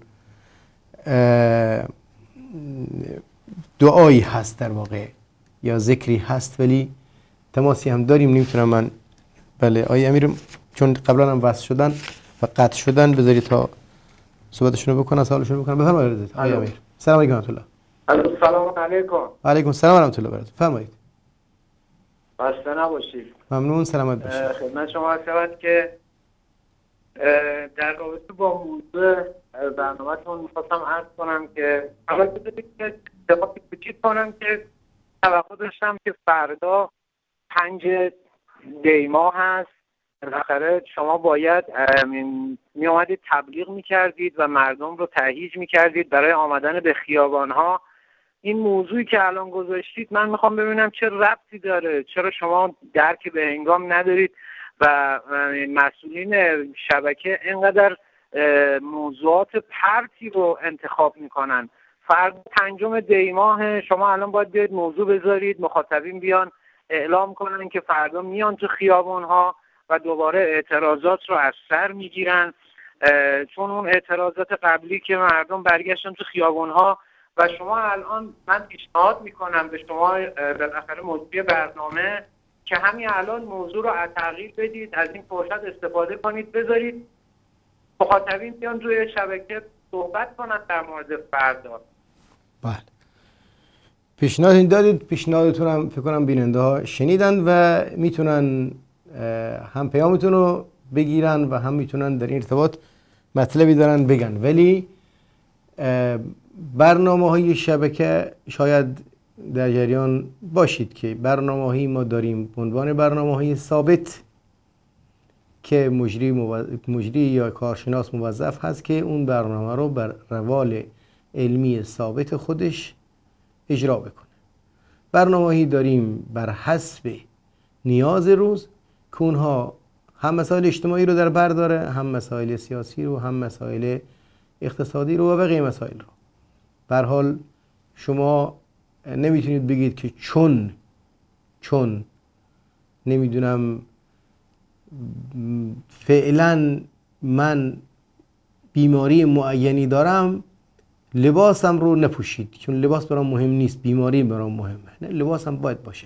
دعایی هست در واقع یا ذکری هست، ولی تماسی هم داریم نمیتونم من. بله آقای امیر چون قبلا هم وصل شدن و قطع شدن بذارید تا صحبتشون رو بکنن، سوالشون رو بکنن. بفرمایید آقای امیر. سلام علیکم ورحمت الله. سلام علیکم. و علیکم السلام ورحمت الله وبرکاته. فرمایید. خسته نباشید. ممنون، سلامت باشید. خدمت شما شود که در رابطه با موضوع برنامه‌تون می‌خواستم عرض کنم که اول بذارید که اتفاقی کوچیک کنم که توقع داشتم که فردا پنج دی ماه هست، بالاخره شما باید می اومدید تبلیغ می کردید و مردم رو تهییج می کردید برای آمدن به خیابان ها. این موضوعی که الان گذاشتید من میخوام ببینم چه ربطی داره، چرا شما درک به هنگام ندارید و مسئولین شبکه اینقدر موضوعات پرتی رو انتخاب میکنن. فرد پنجم دی ماه شما الان باید بیاید موضوع بذارید، مخاطبین بیان اعلام کنن که فردا میان تو خیابان ها و دوباره اعتراضات رو از سر میگیرن، چون اون اعتراضات قبلی که مردم برگشتن تو خیابان ها و شما الان من پیشنهاد میکنم به شما بالاخره موضوع برنامه که همین الان موضوع رو از تغییر بدید، از این فرصت استفاده کنید، بذارید مخاطبین بیان روی شبکه صحبت کنن در مورد فردا. بله، پیشنهاد این دادید، پیشنهادتون هم فکر کنم بیننده ها شنیدن و میتونن هم پیامتون رو بگیرن و هم میتونن در این ارتباط مطلبی دارن بگن. ولی برنامه های شبکه شاید در جریان باشید که برنامه هایی ما داریم به عنوان برنامه های ثابت که مجری, موظ... مجری یا کارشناس موظف هست که اون برنامه رو بر روال علمی ثابت خودش اجرا بکنه. برنامه هایی داریم بر حسب نیاز روز که اونها هم مسائل اجتماعی رو در بر داره، هم مسائل سیاسی رو، هم مسائل اقتصادی رو و بقیه مسائل رو. به هر حال شما نمیتونید بگید که چون چون نمیدونم فعلا من بیماری معینی دارم لباسم رو نپوشید، چون لباس برام مهم نیست، بیماری برام مهمه. نه، لباس هم باید باشه.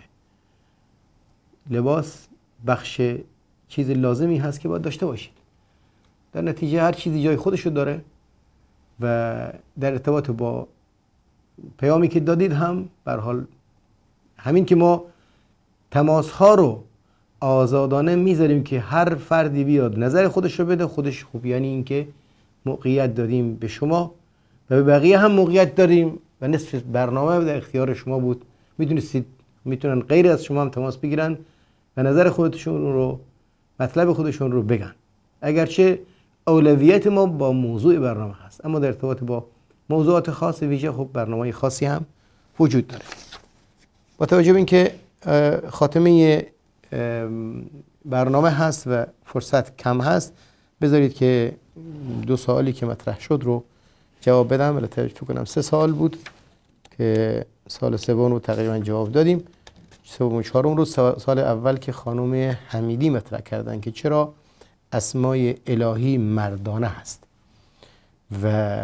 لباس بخش چیز لازمی هست که باید داشته باشید. در نتیجه هر چیزی جای خودشو داره و در ارتباط با پیامی که دادید هم به هر حال همین که ما تماس ها رو آزادانه میذاریم که هر فردی بیاد نظر خودش رو بده، خودش خوب، یعنی این که موقعیت دادیم به شما و به بقیه هم موقعیت داریم و نصف برنامه در اختیار شما بود. میدونستید میتونن غیر از شما هم تماس بگیرن و نظر خودشون رو، مطلب خودشون رو بگن، اگرچه اولویت ما با موضوع برنامه هست، اما در ارتباط با موضوعات خاص ویژه خب برنامه خاصی هم وجود داره. با توجه به اینکه خاتمه برنامه هست و فرصت کم هست، بذارید که دو سوالی که مطرح شد رو جواب بدم. البته فکر کنم سه سال بود که سال سوم رو تقریبا جواب دادیم. سوم و چهارم رو سال اول که خانم حمیدی مطرح کردن که چرا اسمای الهی مردانه هست و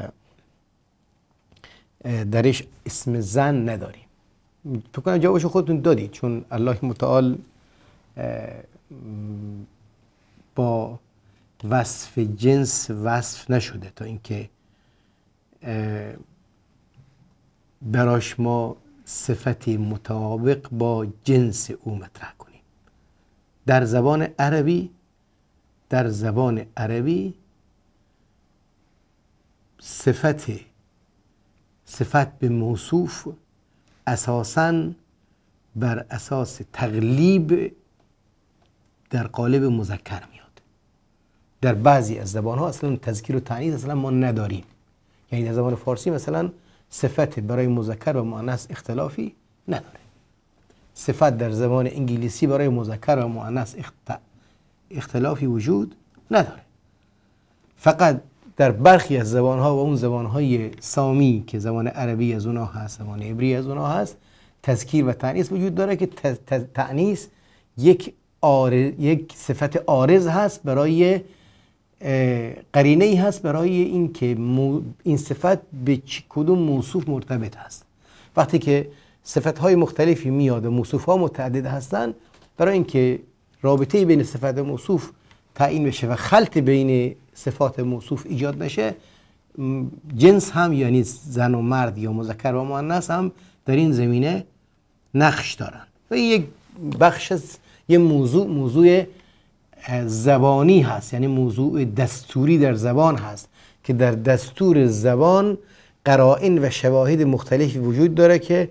درش اسم زن نداریم. فکر کنم جوابشو خودتون دادید، چون الله متعال با وصف جنس وصف نشده تا اینکه براش ما صفت مطابق با جنس او مطرح کنیم. در زبان عربی در زبان عربی صفت صفت به موصوف اساساً بر اساس تقلیب در قالب مذکر میاد. در بعضی از زبان‌ها اصلا تذکیر و تأنیث اصلا ما نداریم. یعنی در زبان فارسی مثلا صفت برای مذکر و مؤنث اختلافی نداره. صفت در زبان انگلیسی برای مذکر و مؤنث اختلافی وجود نداره. فقط در برخی از زبان‌ها و اون زبان‌های سامی که زبان عربی از اونها هست، زبان عبری از اونها هست، تذکیر و تأنیث وجود داره که تأنیث یک آرز، یک صفت عارض هست برای قرینه ای هست برای این که این صفت به کدوم موصوف مرتبط هست. وقتی که صفت های مختلفی میاد و موصوف ها متعدد هستن، برای اینکه رابطه بین صفت موصوف تعیین بشه و خلط بین صفات موصوف ایجاد نشه، جنس هم یعنی زن و مرد یا مذکر و مؤنث هم در این زمینه نقش دارن و یک بخش از یه موضوع موضوع زبانی هست، یعنی موضوع دستوری در زبان هست که در دستور زبان قرائن و شواهد مختلفی وجود داره که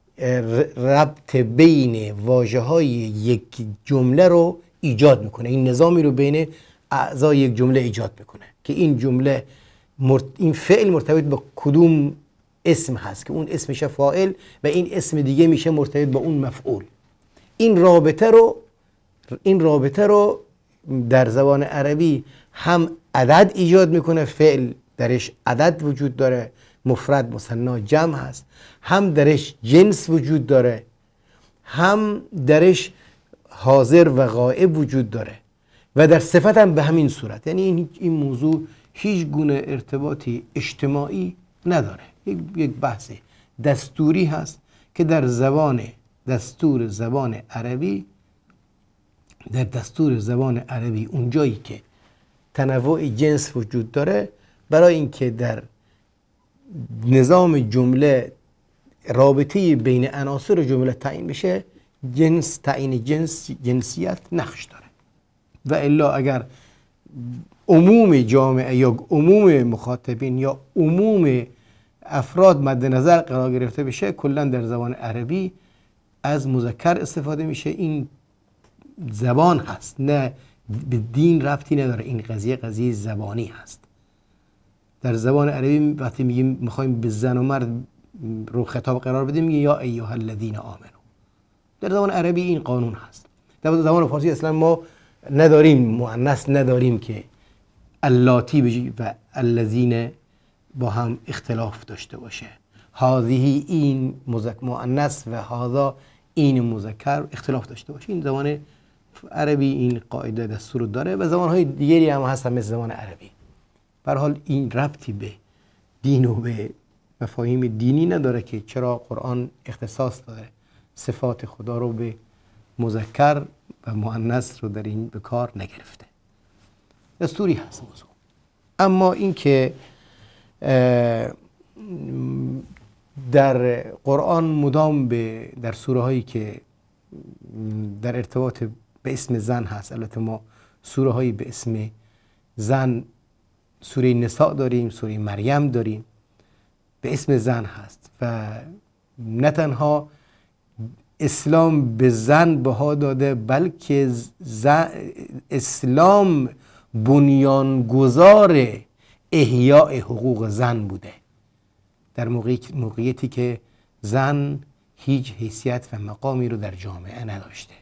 ربط بین واژه‌های یک جمله رو ایجاد میکنه، این نظامی رو بین اعضای یک جمله ایجاد میکنه که این جمله مرت... این فعل مرتبط با کدوم اسم هست که اون اسم میشه فاعل و این اسم دیگه میشه مرتبط با اون مفعول. این رابطه رو این رابطه رو در زبان عربی هم عدد ایجاد میکنه، فعل درش عدد وجود داره، مفرد مثنا جمع هست، هم درش جنس وجود داره، هم درش حاضر و غائب وجود داره و در صفت هم به همین صورت. یعنی این, این موضوع هیچ گونه ارتباطی اجتماعی نداره، یک بحث دستوری هست که در زبان دستور زبان عربی در دستور زبان عربی اونجایی که تنوع جنس وجود داره، برای اینکه در نظام جمله رابطه بین عناصر جمله تعیین بشه، جنس تعیین جنس جنسیت نقش داره. و الا اگر عموم جامعه یا عموم مخاطبین یا عموم افراد مد نظر قرار گرفته بشه، کلا در زبان عربی از مذکر استفاده میشه. این زبان هست، نه به دین ربطی نداره، این قضیه قضیه زبانی هست. در زبان عربی وقتی میگیم میخوایم به زن و مرد رو خطاب قرار بدیم میگه یا ایها الذین آمنو. در زبان عربی این قانون هست. در زبان فارسی اصلا ما نداریم مؤنث، نداریم که اللاتی و الذین با هم اختلاف داشته باشه. هذه این مؤنث و هذا این مذکر اختلاف داشته باشه. این زبان عربی این قاعده دستور داره و زبان‌های دیگری هم هستن مثل زبان عربی. به هر حال این ربطی به دین و به مفاهیم دینی نداره که چرا قرآن اختصاص داره صفات خدا رو به مذکر و مؤنث رو در این به کار نگرفته. دستوری هست موضوع. اما این که در قرآن مدام به در سوره هایی که در ارتباط به اسم زن هست، البته ما سوره هایی به اسم زن، سوره نساء داریم، سوره مریم داریم، به اسم زن هست و نه تنها اسلام به زن بها داده بلکه اسلام بنیانگذار احیاء حقوق زن بوده در موقعیتی که زن هیچ حیثیت و مقامی رو در جامعه نداشته.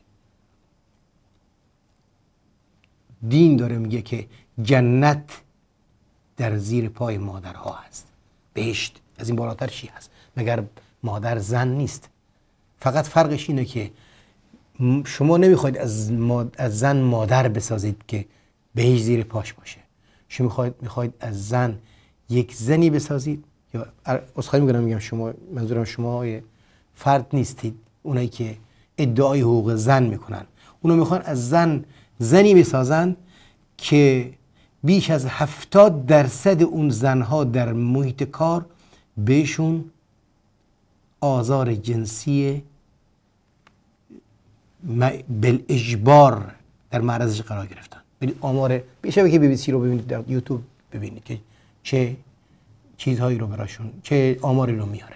دین داره میگه که جنت در زیر پای مادرها هست، بهشت از این بالاتر چی هست مگر مادر زن نیست؟ فقط فرقش اینه که شما نمیخواید از, ماد... از زن مادر بسازید که بهشت زیر پاش باشه. شما میخواید میخواید از زن یک زنی بسازید، یا اصخایی میگم میگم شما، منظورم شما فرد نیستید، اونایی که ادعای حقوق زن میکنن، اونا میخوان از زن زنی بسازن که بیش از هفتاد درصد اون زنها در محیط کار بهشون آزار جنسی بالاجبار در معرضش قرار گرفتن. برید آمار به شبکه بی بی سی رو ببینید، در یوتیوب ببینید که چه چیزهایی رو براشون، چه آماری رو میاره.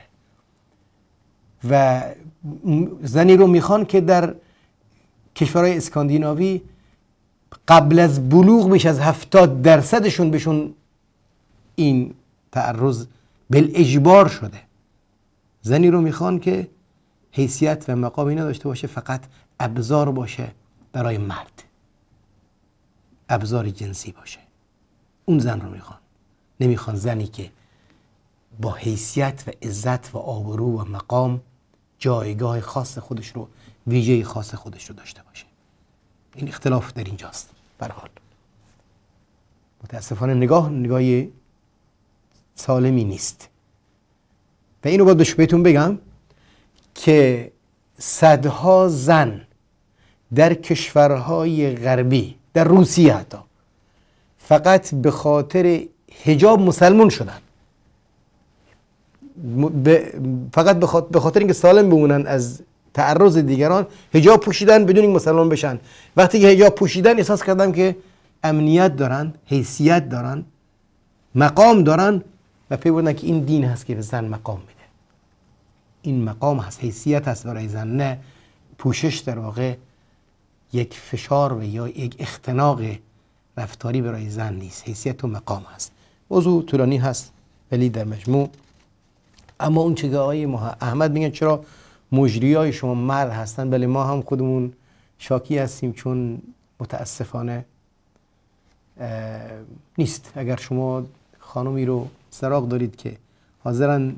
و زنی رو میخوان که در کشورهای اسکاندیناوی قبل از بلوغ بیش از هفتاد درصدشون بهشون این تعرض بالاجبار شده. زنی رو میخوان که حیثیت و مقامی نداشته باشه، فقط ابزار باشه برای مرد، ابزار جنسی باشه. اون زن رو میخوان. نمیخوان زنی که با حیثیت و عزت و آبرو و مقام جایگاه خاص خودش رو، ویژه خاص خودش رو داشته باشه. این اختلاف در اینجاست. به هر حال متاسفانه نگاه نگاه سالمی نیست. و اینو باید بهتون بگم که صدها زن در کشورهای غربی، در روسیه حتی، فقط به خاطر حجاب مسلمان شدن، فقط به خاطر اینکه سالم بمونن از تعرض دیگران حجاب پوشیدن بدون این مسلمان بشن. وقتی که حجاب پوشیدن احساس کردم که امنیت دارن، حیثیت دارن، مقام دارن و پی بردن که این دین هست که به زن مقام میده. این مقام هست، حیثیت هست برای زن، نه پوشش در واقع یک فشار و یا یک اختناق رفتاری برای زن نیست. حیثیت و مقام هست. موضوع طولانی هست ولی در مجموع اما اون چه که آقای احمد میگن چرا مجریای شما مرد هستن، بله ما هم خودمون شاکی هستیم چون متاسفانه نیست. اگر شما خانمی رو سراغ دارید که حاضرن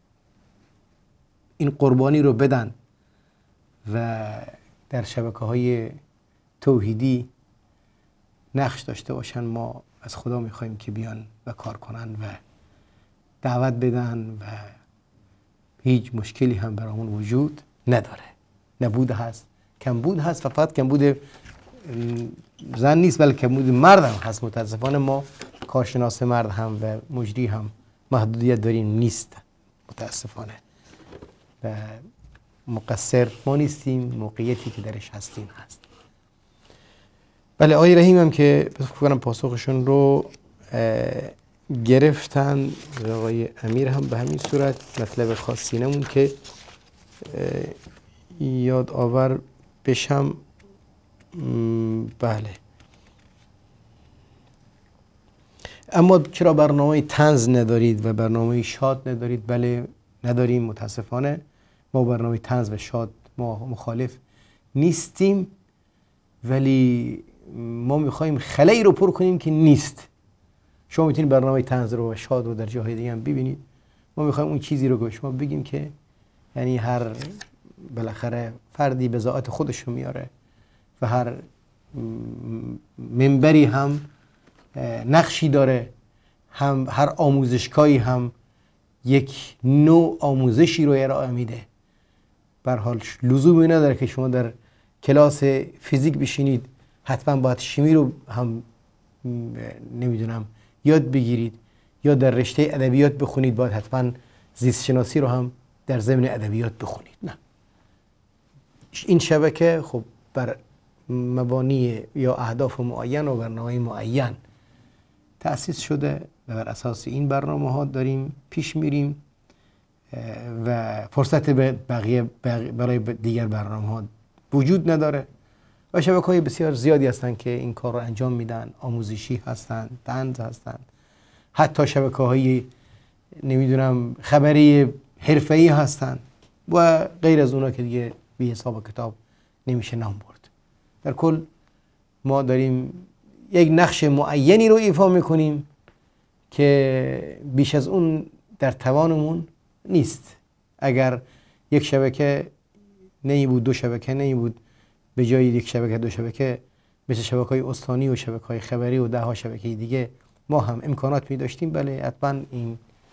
این قربانی رو بدن و در شبکه‌های توحیدی نقش داشته باشن، ما از خدا میخوایم که بیان و کار کنن و دعوت بدن و هیچ مشکلی هم برامون وجود نداره. نبود هست، کمبود هست، فقط کمبود زن نیست بلکه کمبود مرد هم هست. متاسفانه ما کارشناس مرد هم و مجری هم محدودیت داریم، نیست متاسفانه و مقصر ما نیستیم، موقعیتی که درش هستیم هست. بله آقای رحیم هم که فکر کنم پاسخشون رو گرفتن، آقای امیر هم به همین صورت. مطلب خاصی نمون که یاد آور بشم. بله اما چرا برنامه طنز ندارید و برنامه شاد ندارید؟ بله نداریم متاسفانه. ما برنامه طنز و شاد ما مخالف نیستیم، ولی ما میخوایم خلایی رو پر کنیم که نیست. شما میتونید برنامه طنز رو و شاد رو در جاهای دیگه هم ببینید. ما میخوایم اون چیزی رو که شما بگیم که یعنی هر بالاخره فردی به ذات خودش رو میاره و هر منبری هم نقشی داره، هم هر آموزشگاهی هم یک نوع آموزشی رو ارائه میده. به هر حال لزومی نداره که شما در کلاس فیزیک بشینید حتما باید شیمی رو هم نمیدونم یاد بگیرید، یا در رشته ادبیات بخونید باید حتما زیست شناسی رو هم در ضمن ادبیات بخونید. نه، این شبکه خب بر مبانی یا اهداف معین و برنامه معین تأسیس شده و بر اساس این برنامه ها داریم پیش میریم و فرصت بقیه برای دیگر برنامه ها وجود نداره. و شبکه های بسیار زیادی هستن که این کار رو انجام میدن، آموزشی هستن، طنز هستن، حتی شبکه های نمیدونم خبری حرفه‌ای هستن و غیر از اونا که دیگه بی حساب کتاب نمیشه نام برد. در کل ما داریم یک نقش معینی رو ایفا میکنیم که بیش از اون در توانمون نیست. اگر یک شبکه نمی بود، دو شبکه نمی بود، به جای یک شبکه دو شبکه مثل شبکه‌های استانی و شبکه‌های خبری و ده ها شبکه دیگه ما هم امکانات می داشتیم، بله حتما این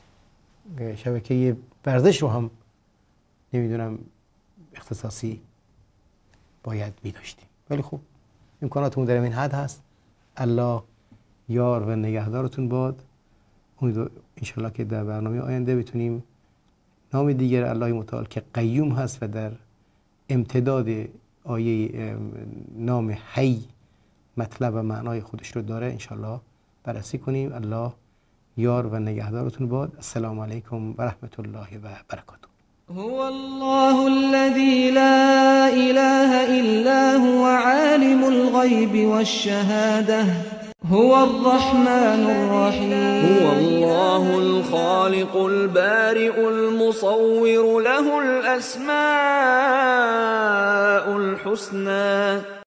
شبکه ورزش رو هم نمیدونم اختصاصی باید می داشتیم. ولی خب امکاناتمون در این حد هست. الله یار و نگهدارتون باد. امیدوارم انشالله که در برنامه آینده بتونیم نام دیگر الله متعال که قیوم هست و در امتداد آیه نام حی مطلب و معنای خودش رو داره انشالله بررسی کنیم. الله یار و نگهدارتون باد. السلام علیکم و رحمت الله و برکاته. هو الله الذي لا إله إلا هو عالم الغيب والشهادة هو الرحمن الرحيم. هو الله الخالق البارئ المصور له الأسماء الحسنى